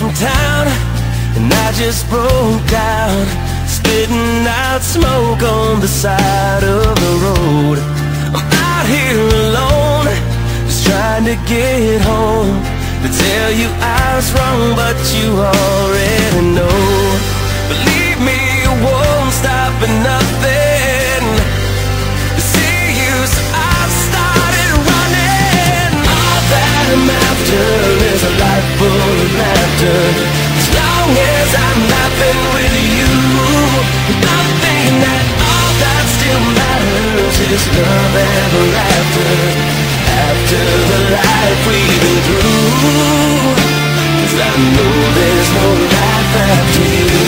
town, and I just broke down, spitting out smoke on the side of the road. I'm out here alone, just trying to get home, to tell you I was wrong, but you already know. Believe me, you won't stop at nothing to see you, so I started running. All that I'm after is a life full of laughter, as long as I'm laughing with you. I'm thinking that all that still matters is love ever after, after the life we've been through, 'cause I know there's no life after you.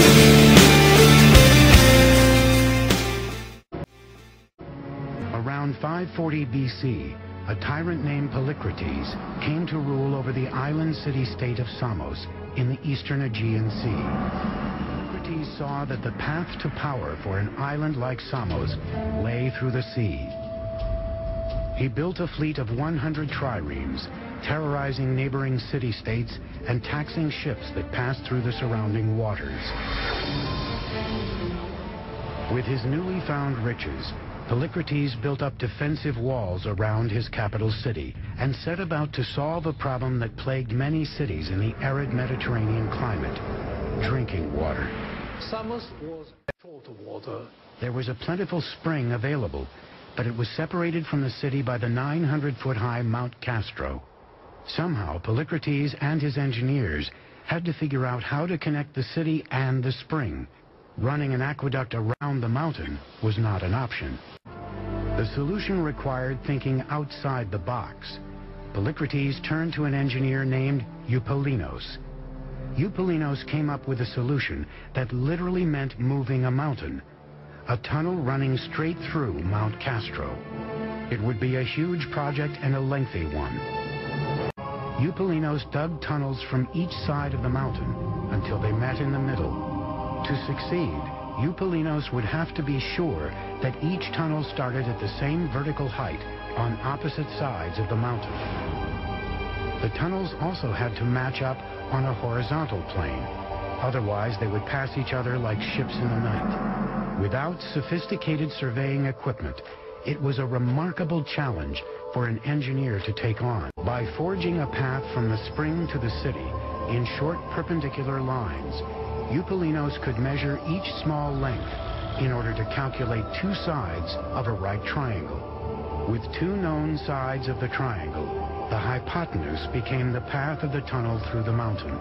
Around 540 BC, a tyrant named Polycrates came to rule over the island city-state of Samos in the eastern Aegean Sea. Polycrates saw that the path to power for an island like Samos lay through the sea. He built a fleet of 100 triremes, terrorizing neighboring city-states and taxing ships that passed through the surrounding waters. With his newly found riches, Polycrates built up defensive walls around his capital city and set about to solve a problem that plagued many cities in the arid Mediterranean climate: drinking water. Samos was short of water. There was a plentiful spring available, but it was separated from the city by the 900-foot-high Mount Castro. Somehow, Polycrates and his engineers had to figure out how to connect the city and the spring. Running an aqueduct around the mountain was not an option. The solution required thinking outside the box. Polycrates turned to an engineer named Eupolinos. Eupolinos came up with a solution that literally meant moving a mountain: a tunnel running straight through Mount Castro. It would be a huge project and a lengthy one. Eupolinos dug tunnels from each side of the mountain until they met in the middle. To succeed, Eupolinos would have to be sure that each tunnel started at the same vertical height on opposite sides of the mountain. The tunnels also had to match up on a horizontal plane. Otherwise, they would pass each other like ships in the night. Without sophisticated surveying equipment, it was a remarkable challenge for an engineer to take on. By forging a path from the spring to the city in short perpendicular lines, Eupolinos could measure each small length in order to calculate two sides of a right triangle. With two known sides of the triangle, the hypotenuse became the path of the tunnel through the mountain.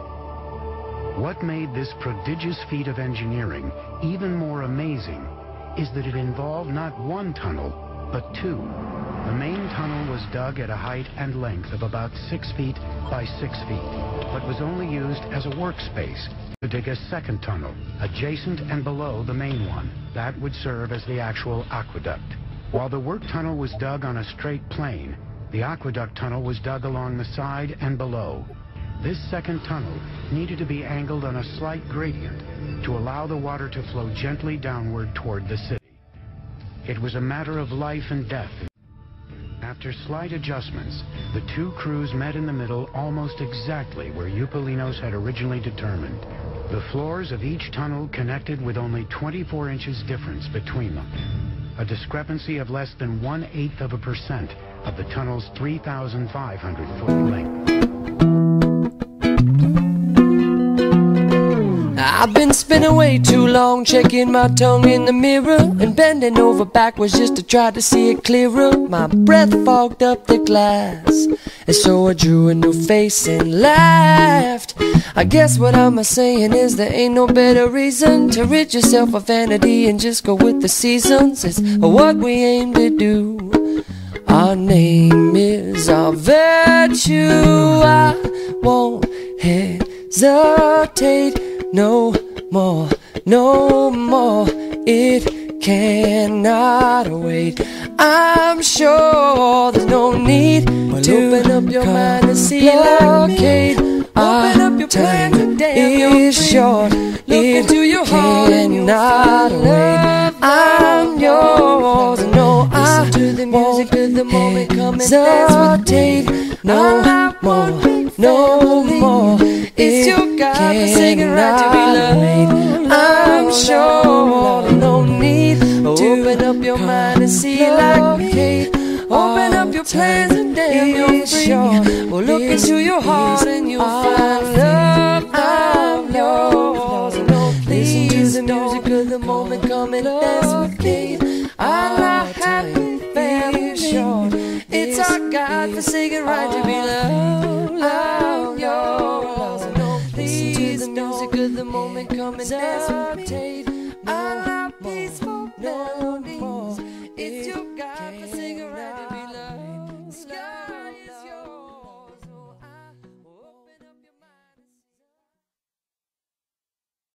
What made this prodigious feat of engineering even more amazing is that it involved not one tunnel, but two. The main tunnel was dug at a height and length of about 6 feet by 6 feet, but was only used as a workspace to dig a second tunnel, adjacent and below the main one. That would serve as the actual aqueduct. While the work tunnel was dug on a straight plane, the aqueduct tunnel was dug along the side and below. This second tunnel needed to be angled on a slight gradient to allow the water to flow gently downward toward the city. It was a matter of life and death. After slight adjustments, the two crews met in the middle almost exactly where Eupolinos had originally determined. The floors of each tunnel connected with only 24 inches difference between them, a discrepancy of less than 1/8% of the tunnel's 3,500-foot length. I've been spinning way too long, checking my tongue in the mirror and bending over backwards just to try to see it clearer. My breath fogged up the glass, and so I drew a new face and laughed. I guess what I'm saying is there ain't no better reason to rid yourself of vanity and just go with the seasons. It's what we aim to do. Our name is our virtue. I won't hesitate no more, no more. It cannot wait. I'm sure there's no need to open up your mind and see blockade. Open up your plan today. It's short. It cannot wait. I'm yours. No, I won't hesitate no more. no more. It's your God-forsaken right to be loved. I'm sure no need to open up your mind and see like me. Open up your plans and damn you're free. Well, look into your heart and you'll find love. I'm yours. Listen to the music of the moment, come and dance with me. All I haven't felt short. It's our God-forsaken right to be loved. I'm yours. Listen to the music of the moment, come and dance with me.